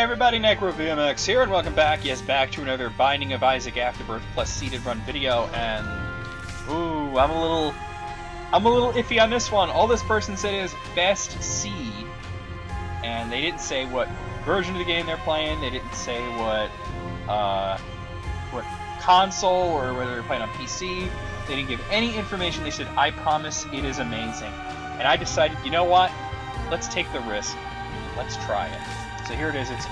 everybody, NecroVMX here, and welcome back, back to another Binding of Isaac Afterbirth plus Seeded Run video, and ooh, I'm a little iffy on this one. All this person said is best seed, and they didn't say what version of the game they're playing. They didn't say what console or whether they're playing on PC. They didn't give any information. They said, "I promise it is amazing," and I decided, you know what? Let's take the risk. Let's try it. So here it is. It's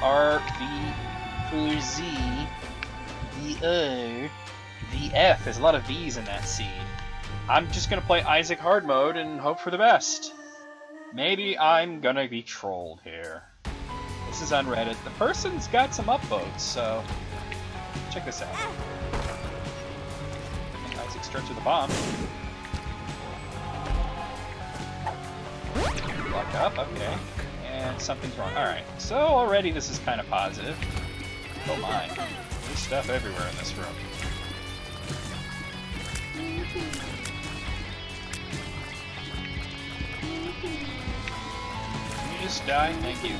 RV4Z VO VF. There's a lot of V's in that seed. I'm just gonna play Isaac hard mode and hope for the best. Maybe I'm gonna be trolled here. This is on Reddit. The person's got some upvotes, so check this out. And Isaac starts with a bomb. Block up. Okay. And something's wrong. Alright, so already this is kind of positive. Oh my. There's stuff everywhere in this room. Can you just die? Thank you.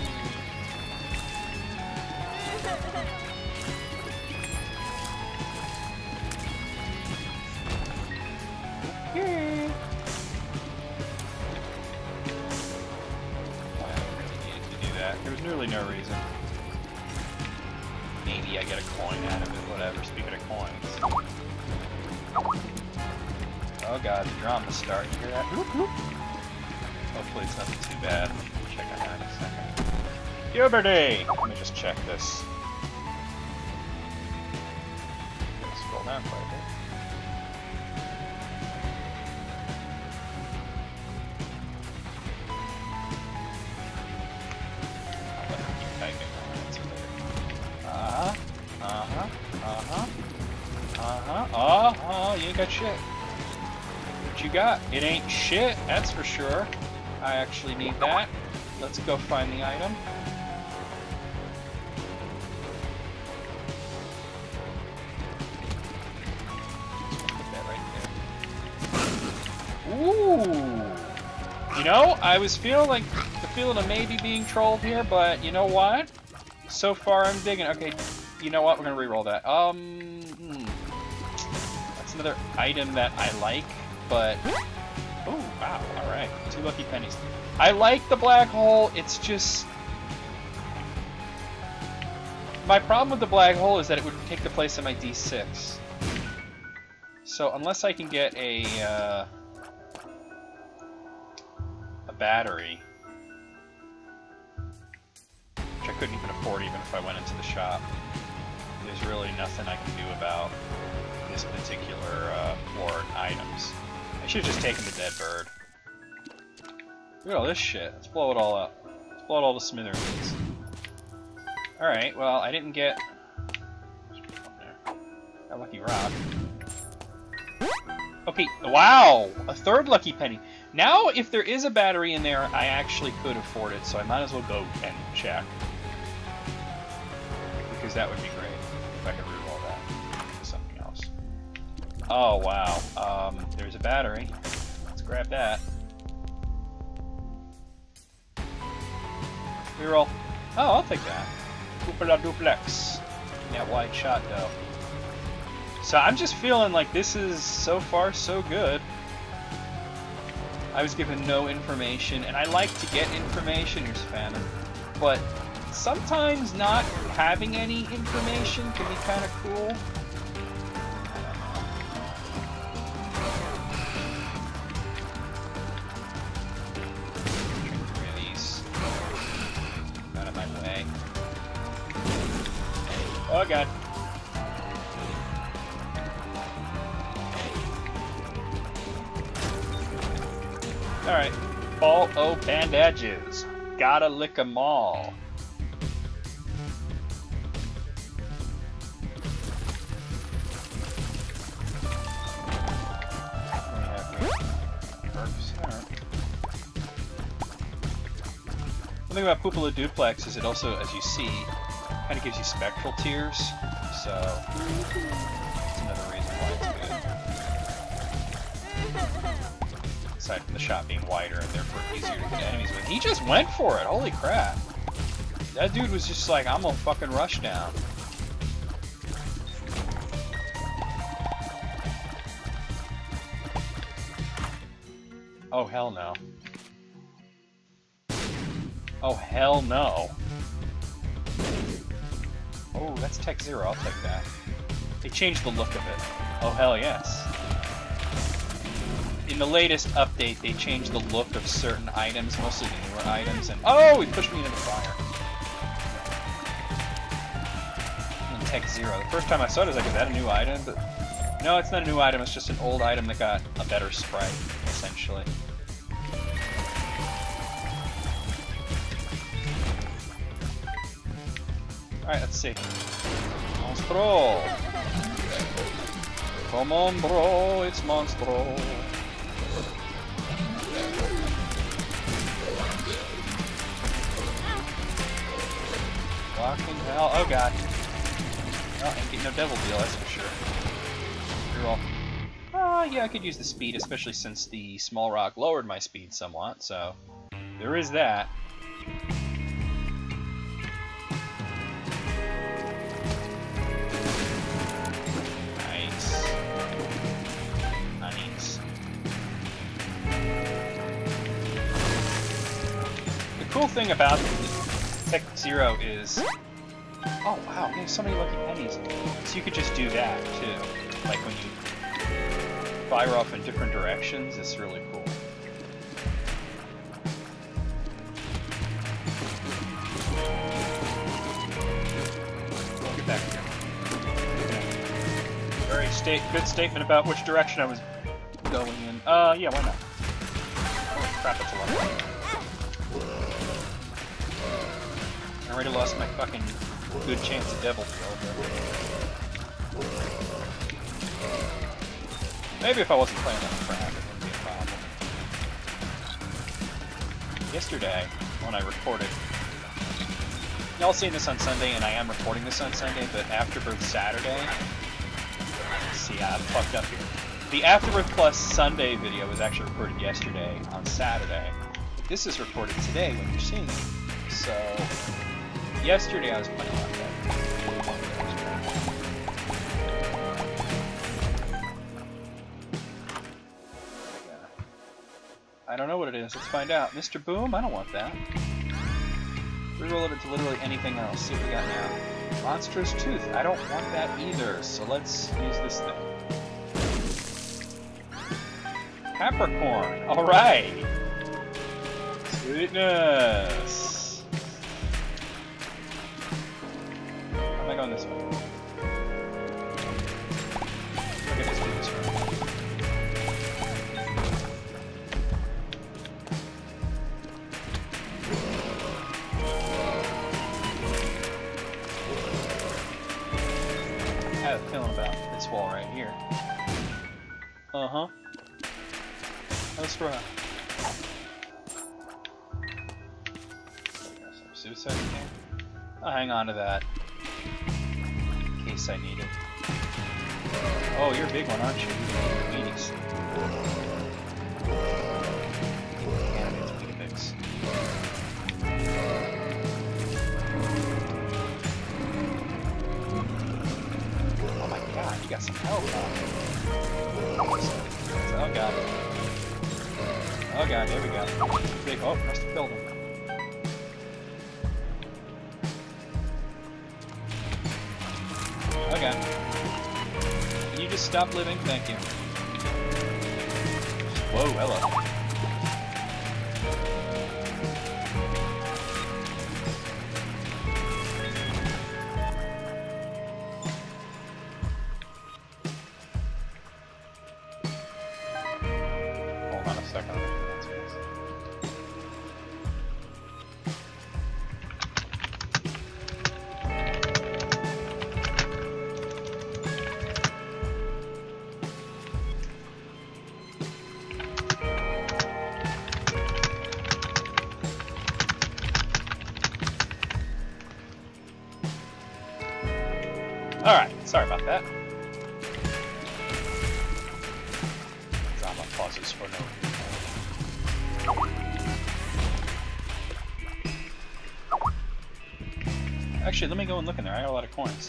Yay! There was nearly no reason. Maybe I get a coin out of it, whatever. Speaking of coins. Oh god, the drama's starting. You hear that? Whoop, whoop. Hopefully it's nothing too bad. Check on that in a second. Puberty! Let me just check this. Scroll down quite a bit. You ain't got shit. What you got? It ain't shit, that's for sure. I actually need that. Let's go find the item. Put that right there. Ooh! You know, I was feeling like the feeling of maybe being trolled here, but you know what? So far I'm digging. Okay, you know what? We're gonna re-roll that. Another item that I like, but oh wow, alright, 2 lucky pennies. I like the black hole, it's just my problem with the black hole is that it would take the place of my D6. So unless I can get a battery, which I couldn't even afford even if I went into the shop, there's really nothing I can do about this particular floor and items. I should have just taken the dead bird. Look at all this shit. Let's blow it all up. Let's blow it all to smithereens. Alright, well, I didn't get... a lucky rock. Okay, wow! A 3rd lucky penny. Now, if there is a battery in there, I actually could afford it, so I might as well go and check. Because that would be great if I could reroll that. Something else. Oh, wow. There's a battery. Let's grab that. Reroll. Oh, I'll take that. Dupla duplex. That wide shot, though. So I'm just feeling like this is, so far, so good. I was given no information, and I like to get information. Here's Famine. But sometimes not having any information can be kind of cool. Oh god. Alright. Ball o' bandages. Gotta lick 'em all. One thing about Pupila Duplex is it also, as you see, kind of gives you spectral tears, so that's another reason why it's good. aside from the shot being wider and therefore easier to get enemies with. He just went for it! Holy crap! That dude was just like, I'm gonna fucking rush down. Oh, hell no. Oh, hell no. Oh, that's Tech Zero. I'll take that. They changed the look of it. Oh, hell yes. In the latest update, they changed the look of certain items, mostly the newer items, and oh, he pushed me into the fire. In Tech Zero. The first time I saw it, I was like, is that a new item? But no, it's not a new item, it's just an old item that got a better sprite, essentially. Alright, let's see. Monstro! Come on, bro, it's Monstro. Fucking hell. Oh god. Oh, ain't getting no devil deal, that's for sure. Reroll. Yeah, I could use the speed, especially since the small rock lowered my speed somewhat, so there is that. Nice. Nice. The cool thing about Tech Zero is... Oh wow, there's so many lucky pennies. So you could just do that too. Like when you fire off in different directions, it's really cool. Get back here. Very good statement about which direction I was going in. Yeah, why not? Oh crap, it's a lot. I already lost my fucking good chance of devil deal. Maybe if I wasn't playing on crap, it wouldn't be a problem. Yesterday, when I recorded, y'all seen this on Sunday, and I am recording this on Sunday, but Afterbirth Saturday. See, I fucked up here. The Afterbirth Plus Sunday video was actually recorded yesterday on Saturday. This is recorded today when you're seeing it. So, yesterday I was playing on that. I don't know what it is. Let's find out. Mr. Boom? I don't want that. Reroll it into literally anything else. See what we got now. Monstrous Tooth. I don't want that either. So let's use this thing. Capricorn. Alright. Sweetness. How am I going this way? Okay, let's do this right. I have a feeling about this wall right here. Uh-huh. Let's try. Suicide camp? I'll hang on to that. In case I need it. Oh, you're a big one, aren't you? Wheaties. Candidates, Weetabix. Oh my god, you got some health on. Oh god. Oh god, here we go. Big, oh, must have killed him. Okay. Can you just stop living? Thank you. Whoa, hello. Hold on a second. Alright, sorry about that. Drama pauses for no reason. Actually, let me go and look in there. I got a lot of coins.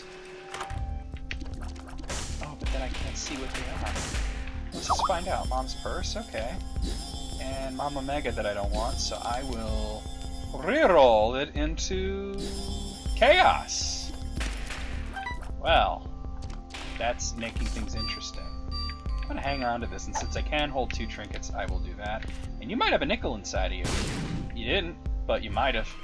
Oh, but then I can't see what they are. Let's just find out. Mom's purse, okay. And Mama Mega that I don't want, so I will reroll it into chaos. Well, that's making things interesting. I'm gonna hang on to this, and since I can hold 2 trinkets, I will do that. And you might have a nickel inside of you. You didn't, but you might have.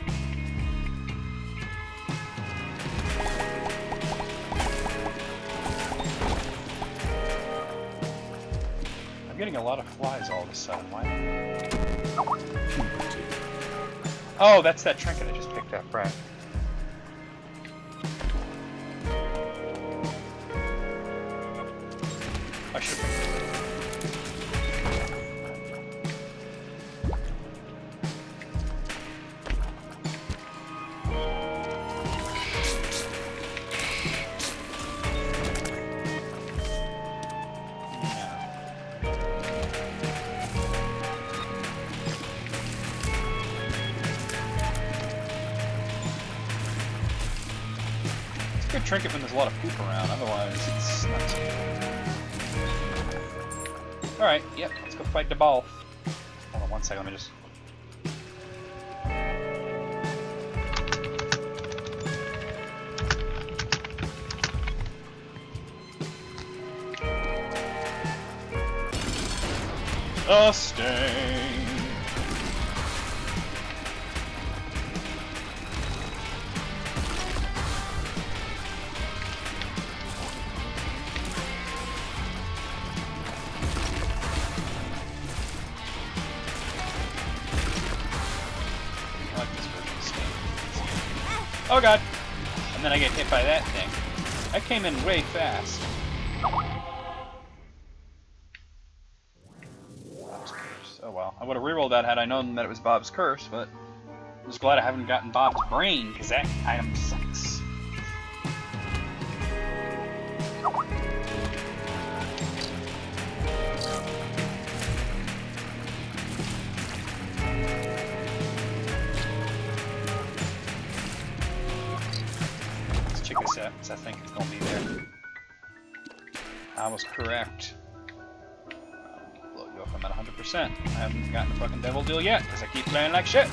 I'm getting a lot of flies all of a sudden. Why? Oh, that's that trinket I just picked up, right? I should have picked it. Good trinket when there's a lot of poop around, otherwise it's not so good. Alright, yep, let's go fight the ball. Hold on one second, let me just... A stain. Oh god! And then I get hit by that thing. That came in way fast. Bob's Curse. Oh well. I would have rerolled that had I known that it was Bob's Curse, but I'm just glad I haven't gotten Bob's Brain, because that item sucks. I think it's gonna be there. I was correct. Blow you up, I'm at 100%. I haven't gotten a fucking devil deal yet, because I keep playing like shit.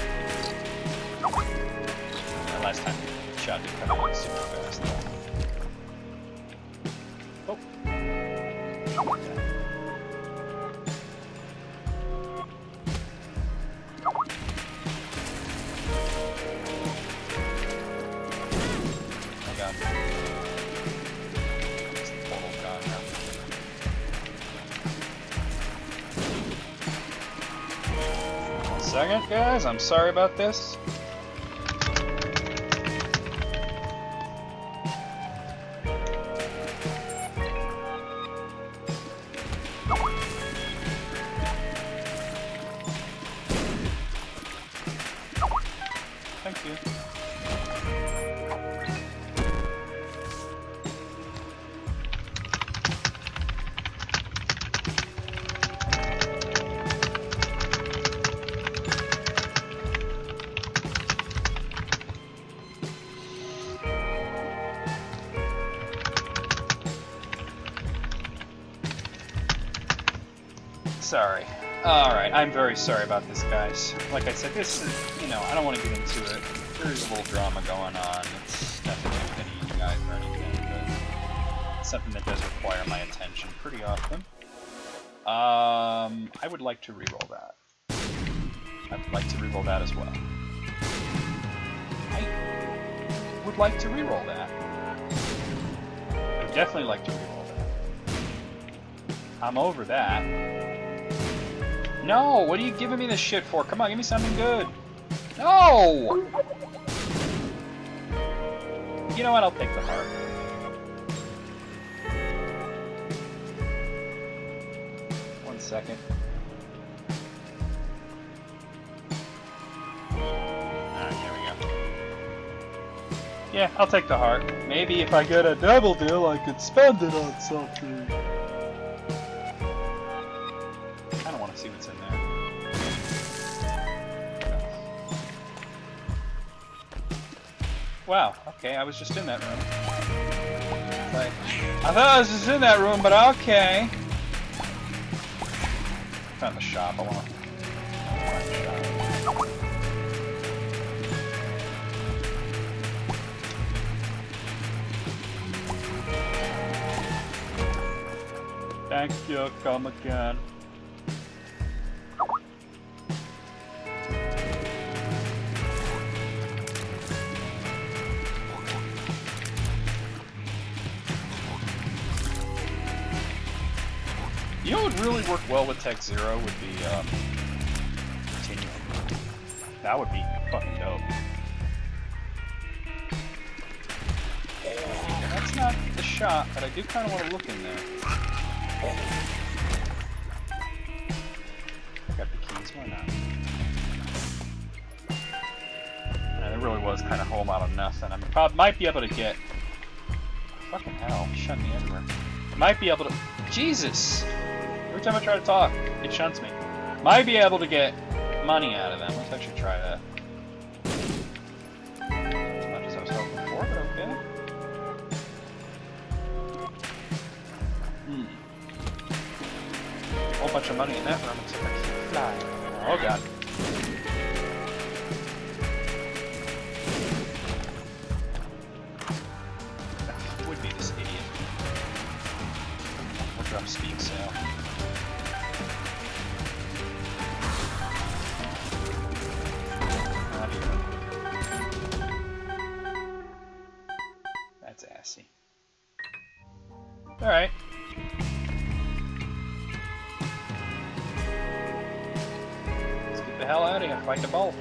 That last time the shot did come out super fast though. Oh. Second, guys, I'm sorry about this. Thank you. Sorry. Alright, I'm very sorry about this, guys. Like I said, this is, you know, I don't want to get into it. There's a little drama going on. It's nothing to pity you guys or anything, but it's something that does require my attention pretty often. I would like to reroll that. I would like to reroll that as well. I would like to reroll that. I would definitely like to reroll that. I'm over that. No, what are you giving me this shit for? Come on, give me something good. No! You know what, I'll take the heart. One second. Alright, here we go. Yeah, I'll take the heart. Maybe if I get a double deal, I could spend it on something. See what's in there. Wow, okay, I was just in that room. Like, I thought I was just in that room, but okay. Found the shop, I want to find the shop. Thank you, come again. You know what would really work well with Tech Zero would be, Continuum. That would be fucking dope. That's not the shop, but I do kind of want to look in there. Got the keys, why not? And it really was kind of home out of nothing. I might be able to get... Fucking hell, shut me everywhere. I might be able to... Jesus! Every time I try to talk, it shunts me. Might be able to get money out of them. Let's actually try that. As much as I was hoping for, but okay. A whole bunch of money in that room, except I can fly. Oh god. Would be this idiot. We'll drop speed sail. That's assy. Alright. Let's get the hell out of here. Fight the bull.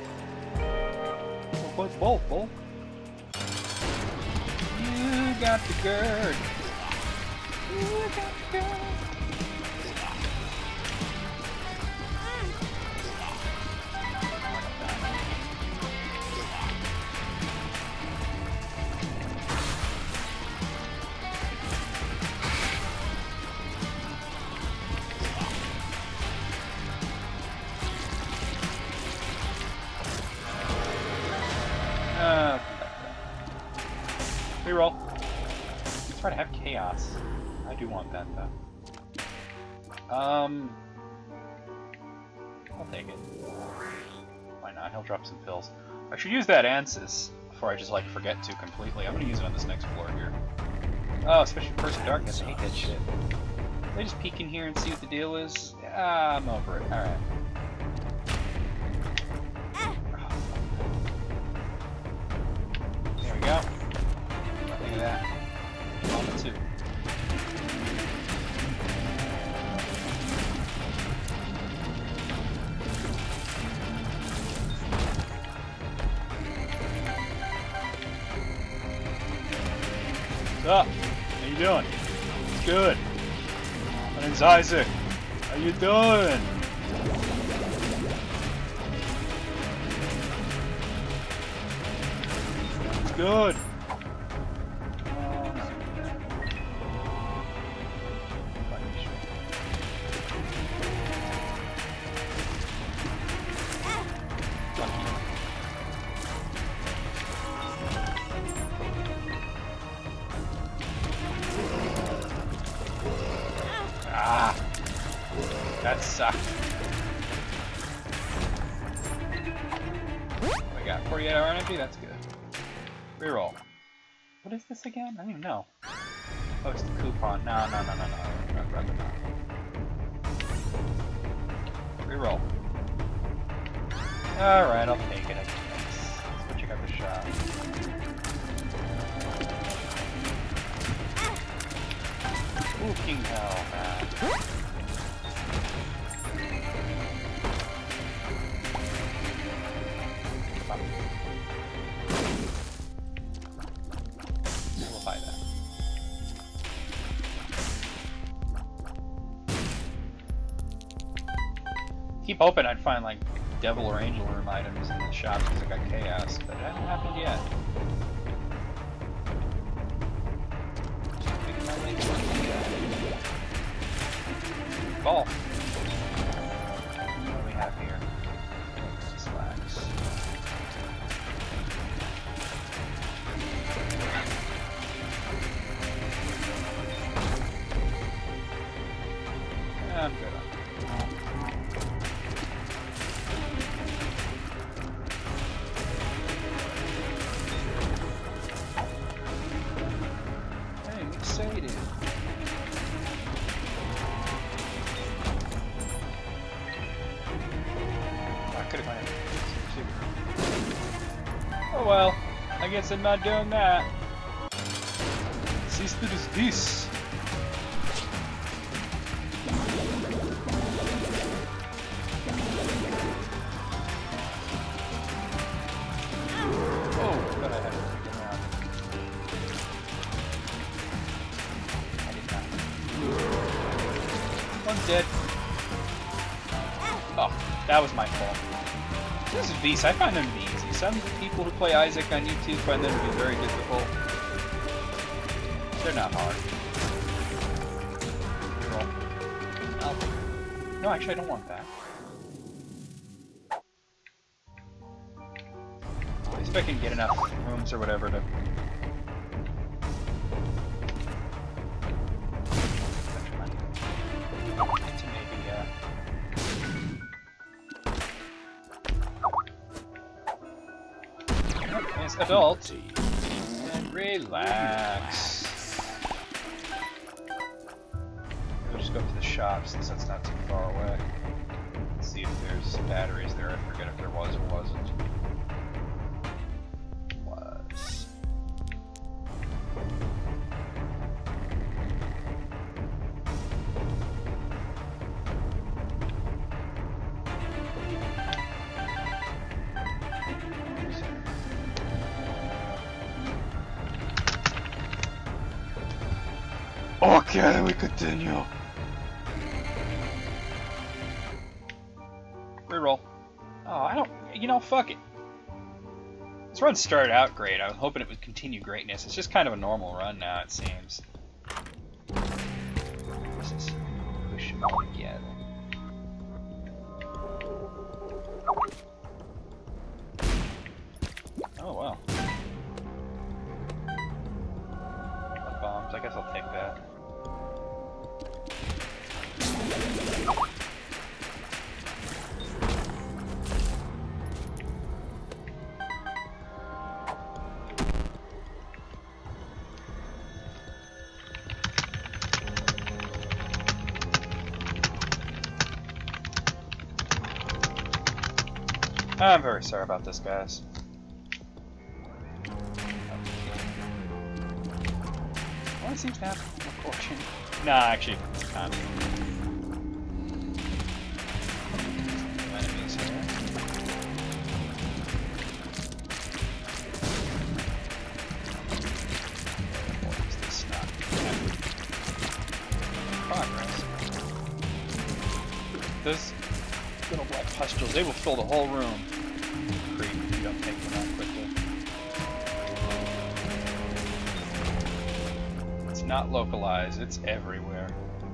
Bull. You got the gird. You got the gird. Reroll. Let's try to have chaos. I do want that though. I'll take it. Why not? He'll drop some pills. I should use that Ansys before I just like forget to completely. I'm gonna use it on this next floor here. Oh, especially First Darkness. I hate that shit. Can I just peek in here and see what the deal is? Yeah, I'm over it. Alright. There we go. Look at that. On the 2. What's up? How you doing? Good. My name's Isaac. How you doing? Good. That sucked. We got 48 hour energy, that's good. Reroll. What is this again? I don't even know. Oh, it's the coupon. No. I'd rather not. Reroll. Alright, I'll take it, I guess. Let's go check out the shop. Ooh, King Hell, man. We'll buy that. Keep hoping I'd find like devil or angel room items in the shop because I got chaos, but it hasn't happened yet. Ball. What do we have here? Slacks. Oh well, I guess I'm not doing that. Sister is this. Oh, I thought I had to take him out. I did not. One's dead. Oh, that was my fault. This is Beast. I find them easy. Some people who play Isaac on YouTube find them to be very difficult. They're not hard. Oh. No, actually, I don't want that. At least if I can get enough rooms or whatever to... adult and relax. We'll just go up to the shop since that's not too far away. Let's see if there's batteries there. I forget if there was or wasn't. Was. Okay, we continue. Reroll. Oh, I don't... You know, fuck it. This run started out great. I was hoping it would continue greatness. It's just kind of a normal run now, it seems. Let's just push them all together. Oh, wow. Bombs. I guess I'll take that. I'm very sorry about this, guys. What seems to happen? Fortune. Nah, actually, it's not. Enemies here. What is this not? Progress. Those little black pustules, they will fill the whole room. Creep if you don't take them out quickly. It's not localized, it's everywhere.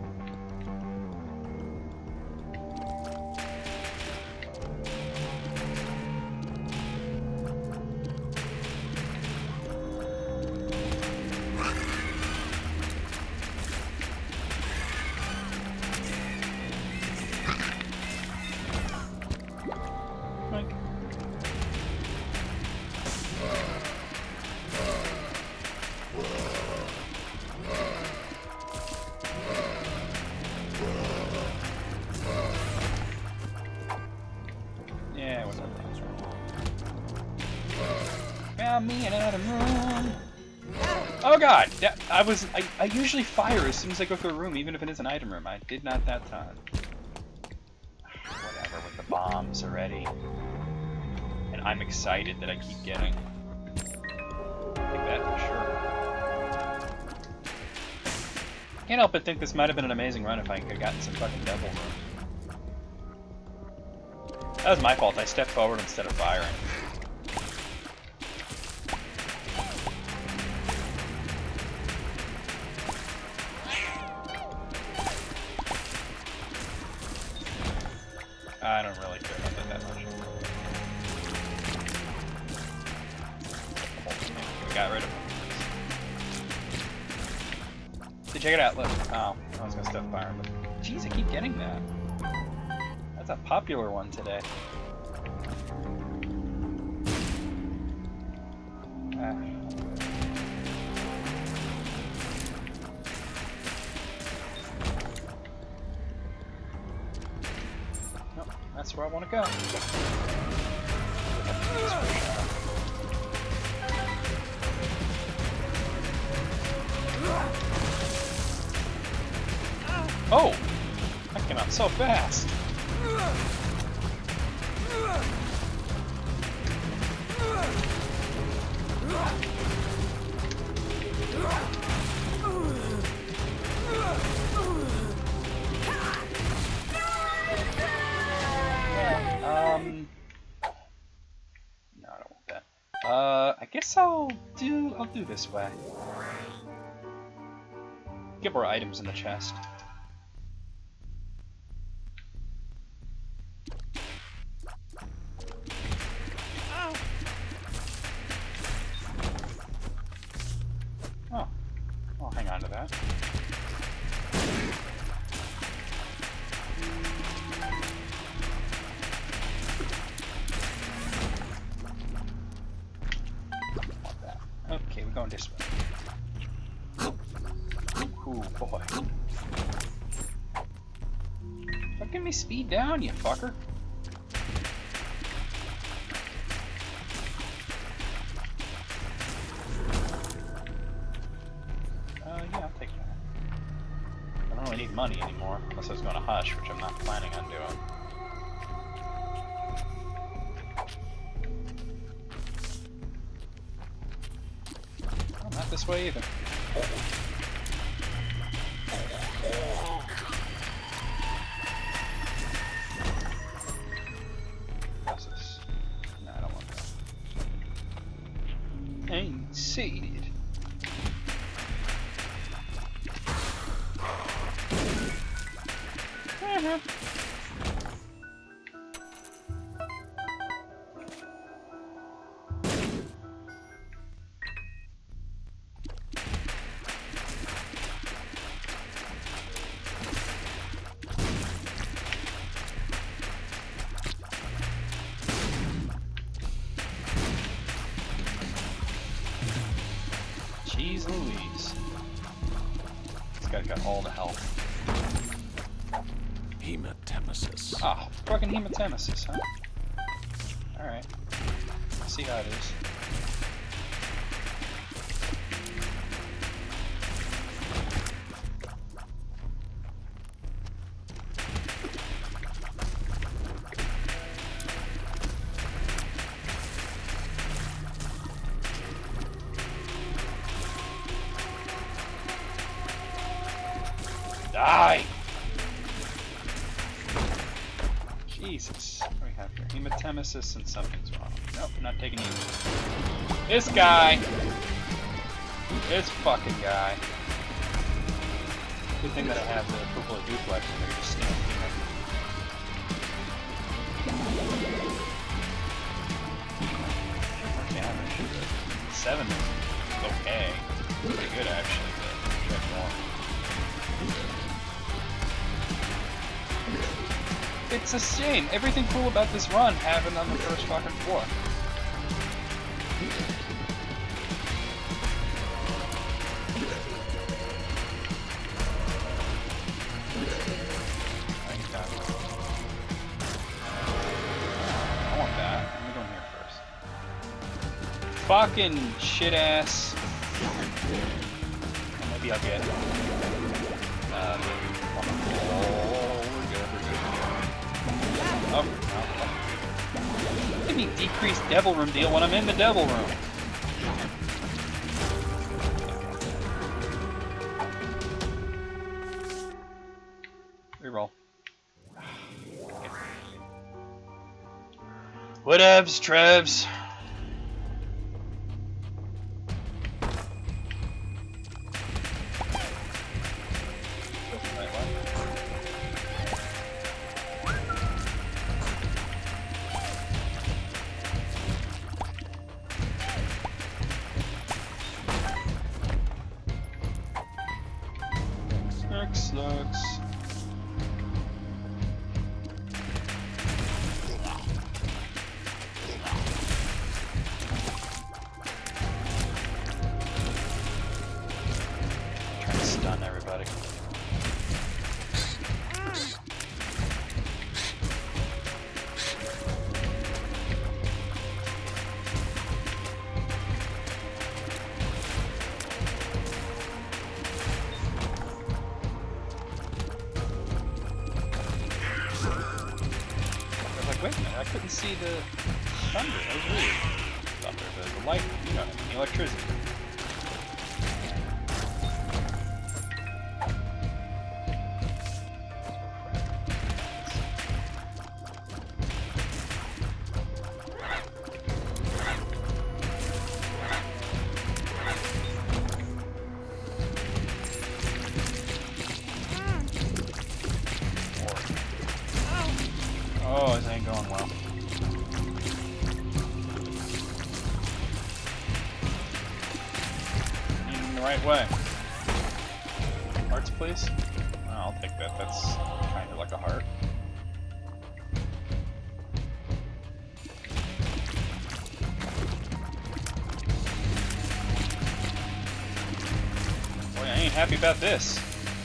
Me and Adam room. Oh god! I usually fire as soon as I go through a room, even if it is an item room. I did not that time. Whatever, with the bombs already. And I'm excited that I keep getting. Like that for sure. Can't help but think this might have been an amazing run if I could have gotten some fucking devil rooms. That was my fault. I stepped forward instead of firing. I don't really care about that much. We got rid of it. So check it out, look. Oh, I was gonna step fire, but jeez, I keep getting that. That's a popular one today. Nope, that's where I want to go. so fast. No, I don't want that. I guess I'll do this way. Get more items in the chest. Oh, I'll hang on to that. Okay, we're going this way. Ooh, boy. Don't give me speed down, you fucker. Yeah, I'll take that. I don't really need money anymore, unless I was going to Hush, which I'm not planning on doing. Not this way either. What's this? No, I don't want that. Ain't sated. Jeez Louise. This guy's got all the health. Hematemesis. Ah, fucking hematemesis, huh? Alright. See how it is. Die! Jesus. What do we have here? Hematemesis and something's wrong. Nope, not taking it. This guy! This fucking guy. Good thing that I have the purple duplex and I can just stand here. More damage. 7 is okay. Pretty good actually, but check more. It's a shame. Everything cool about this run happened on the first fucking floor. I want that. Let me go in here first. Fucking shit ass. Maybe I'll get oh, give me decreased devil room deal when I'm in the devil room. Reroll. Whatevs, Trevs. Looks. couldn't see the thunder. That was weird. Thunder, the light, you know, the electricity. Oh, this ain't going well. Needing the right way. Hearts, please? Oh, I'll take that. That's kind of like a heart. Boy, I ain't happy about this.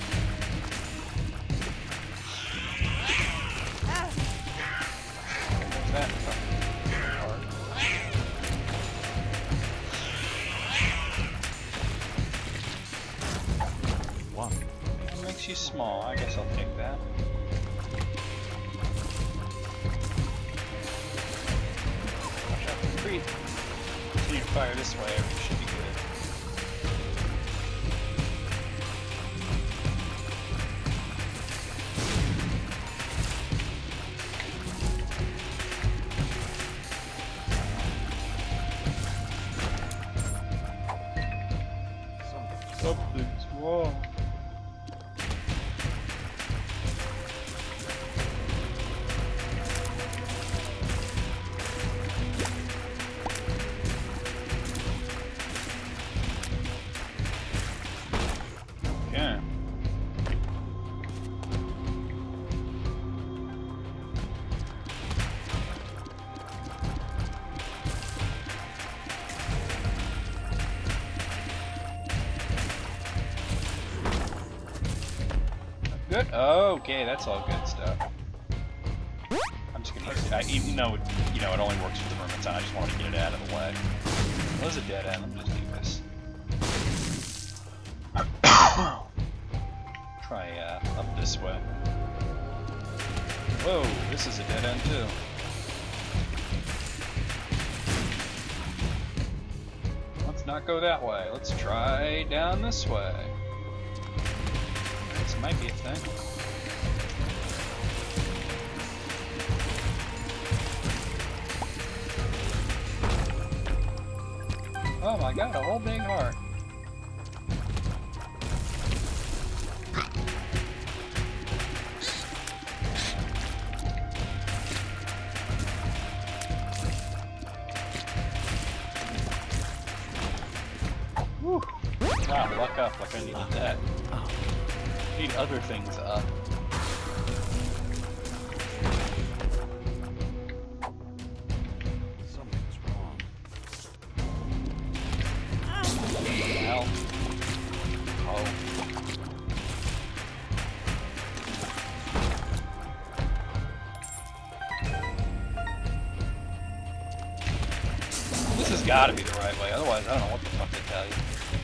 She's small, I guess I'll take that. Watch out for the creep. Continue to fire this way, everything should be good. Something's wrong. Good. Okay, that's all good stuff. I'm just gonna use it. Even though you know it only works with the Vermintide, I just wanted to get it out of the way. It was a dead end. Let me just do this. Try up this way. Whoa, this is a dead end too. Let's not go that way. Let's try down this way. This might be a thing. Oh my god, a whole big heart. Whew. Wow, luck up like I needed that. Need other things up. Something's wrong. What the hell? Oh. This has got to be the right way, otherwise I don't know what the fuck to tell you.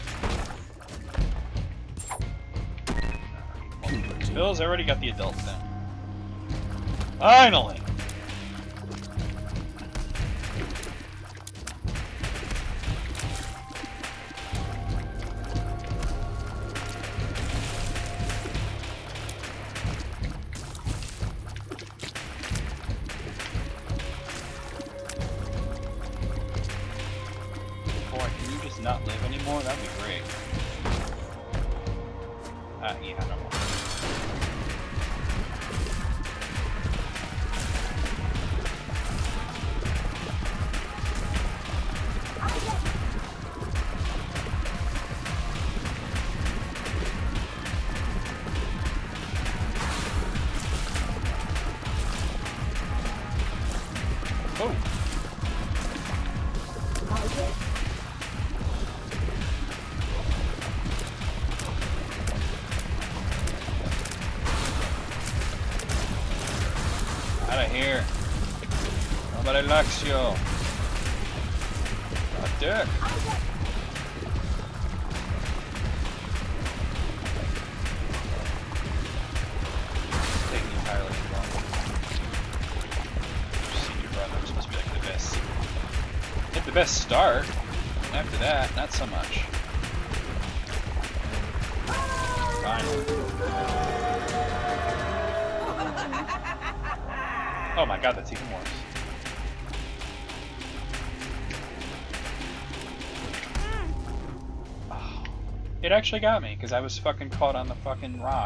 Bill's already got the adult thing. Finally! Boy, can you just not live anymore? That'd be great. Yeah, no more. Oh. Out of here. Nobody likes you. A dick. Taking entirely too long. best start. After that, not so much. Finally. Oh my god, that's even worse. Oh, it actually got me, because I was fucking caught on the fucking rock.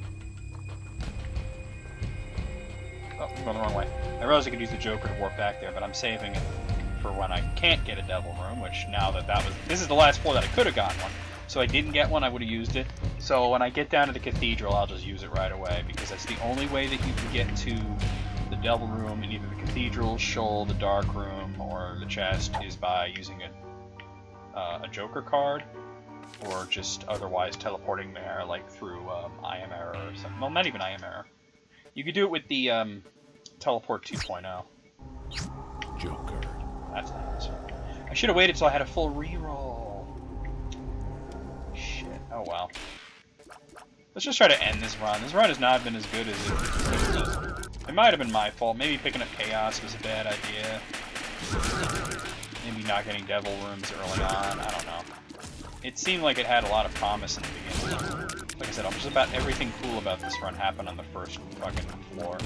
Oh, I'm going the wrong way. I realized I could use the Joker to warp back there, but I'm saving it for when I can't get a Devil Room, which now that was... This is the last floor that I could have gotten one. So I didn't get one, I would have used it. So when I get down to the Cathedral, I'll just use it right away, because that's the only way that you can get to the Devil Room in either the Cathedral, Shoal, the Dark Room, or the chest is by using a Joker card, or just otherwise teleporting there, like through I Am Error or something. Well, not even I Am Error. You could do it with the Teleport 2.0. Joker. That's nice. I should have waited till I had a full reroll. Shit. Oh well. Let's just try to end this run. This run has not been as good as it might have been my fault. Maybe picking up Chaos was a bad idea. Maybe not getting Devil Rooms early on. I don't know. It seemed like it had a lot of promise in the beginning. Like I said, just about everything cool about this run happened on the first fucking floor.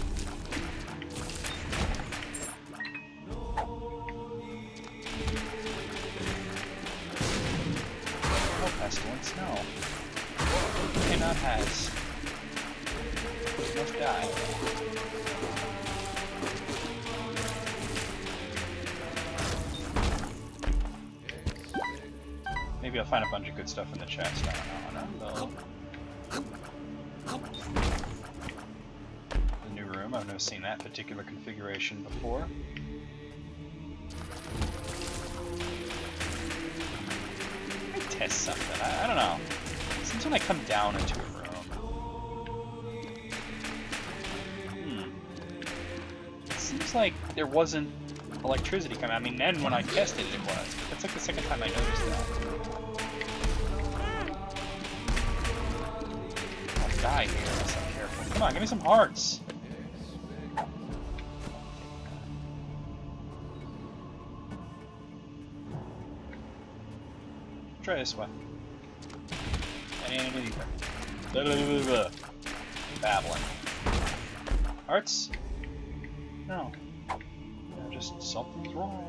Oh, Pestilence, no. Cannot has. Must die. Maybe I'll find a bunch of good stuff in the chest. I don't know. The new room. I've never seen that particular configuration before. Let me test something. I don't know. Seems when I come down into a room. It seems like there wasn't electricity coming. I mean, then when I tested it, it was. That's like the second time I noticed that. I'll die here unless I'm careful. Come on, give me some hearts. Try this way. And either. Babbling. Hearts? No. Just something's wrong.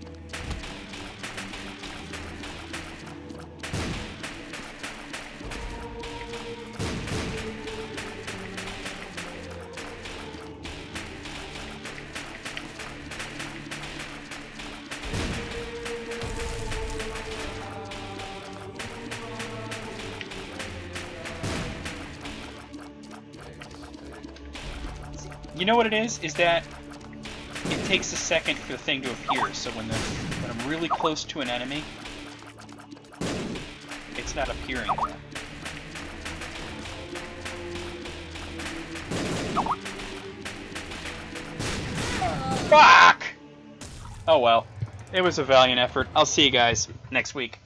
You know what it is? Is that it takes a second for the thing to appear, so when I'm really close to an enemy, it's not appearing yet. Fuck! Oh well. It was a valiant effort. I'll see you guys next week.